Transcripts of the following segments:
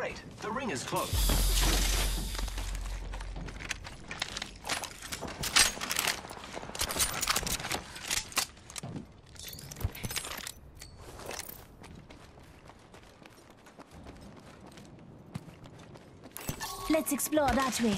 Great. The ring is closed. Let's explore that way.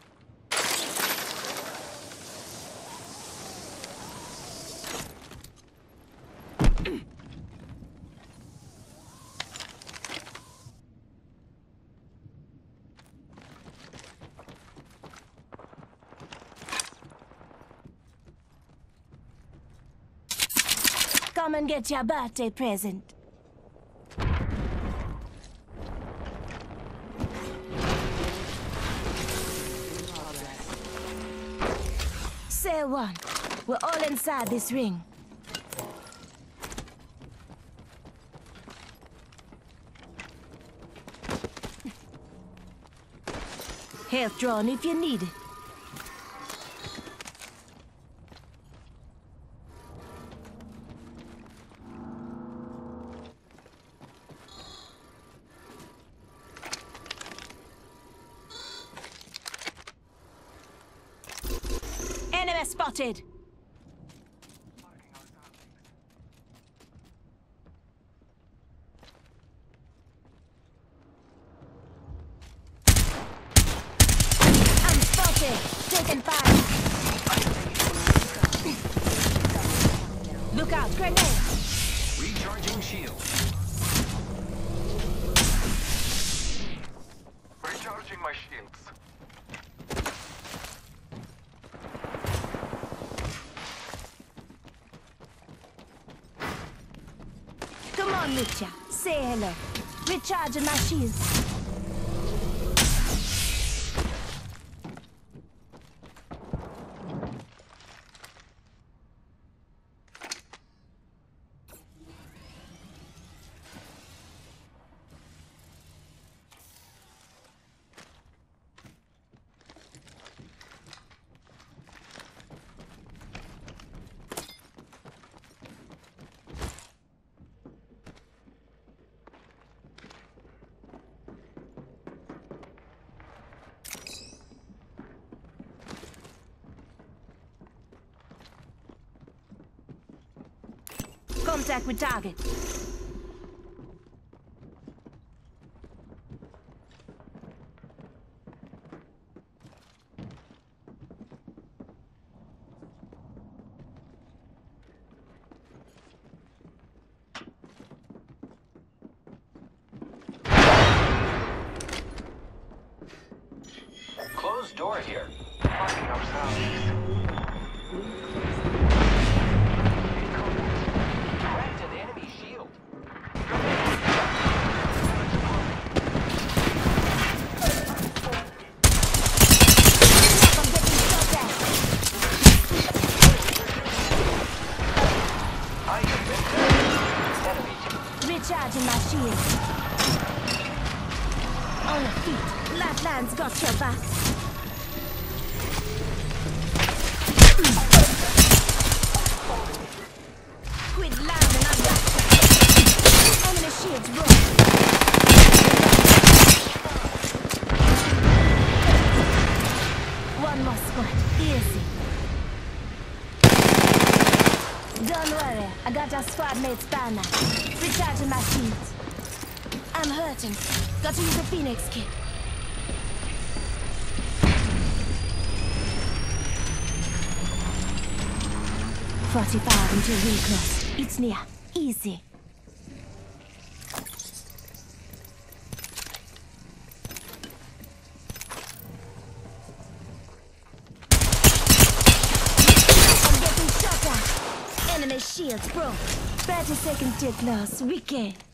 Come and get your birthday present. Say one. We're all inside this ring. Health drawn if you need it. Enemy spotted! I'm spotted! Taking fire! Look out, grenade! Recharging shield. Recharging my shields. Come on, Lucha. Say hello. Recharging my shields. Contact with target. Closed door here. Marking our surroundings. Cracked an enemy shield. I'm getting shot at. I have been enemy. Recharging my shield. On your feet. Lifelines got your back. Quit landing, I'm back. Enemy shields broke. One more squad. Easy. Don't worry, I got our squad mate's banner. Recharging my shields. I'm hurting. Got to use a Phoenix kit. "45 until ring close. It's near. Easy." I'm getting shot at. Enemy shields broke. 30 seconds till close. Wicked.